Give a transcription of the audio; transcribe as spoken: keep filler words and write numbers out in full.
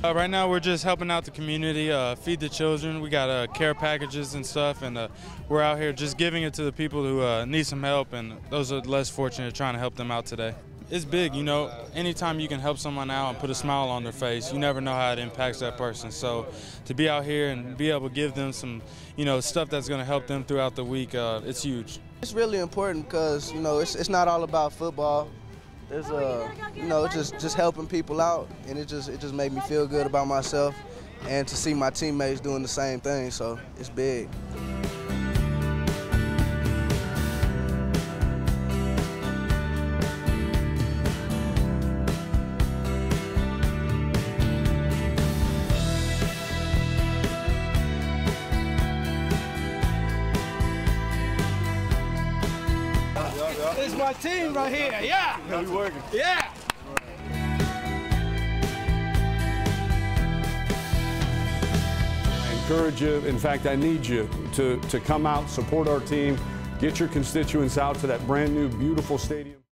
Uh, right now we're just helping out the community, uh, feed the children. We got uh, care packages and stuff, and uh, we're out here just giving it to the people who uh, need some help, and those are less fortunate, trying to help them out today. It's big, you know. Anytime you can help someone out and put a smile on their face, you never know how it impacts that person. So to be out here and be able to give them some, you know, stuff that's going to help them throughout the week, uh, it's huge. It's really important because, you know, it's, it's not all about football. There's uh, you know, just just helping people out, and it just it just made me feel good about myself, and to see my teammates doing the same thing. So it's big. It's my team right here, yeah! How you working? Yeah! I encourage you, in fact, I need you to, to come out, support our team, get your constituents out to that brand new, beautiful stadium.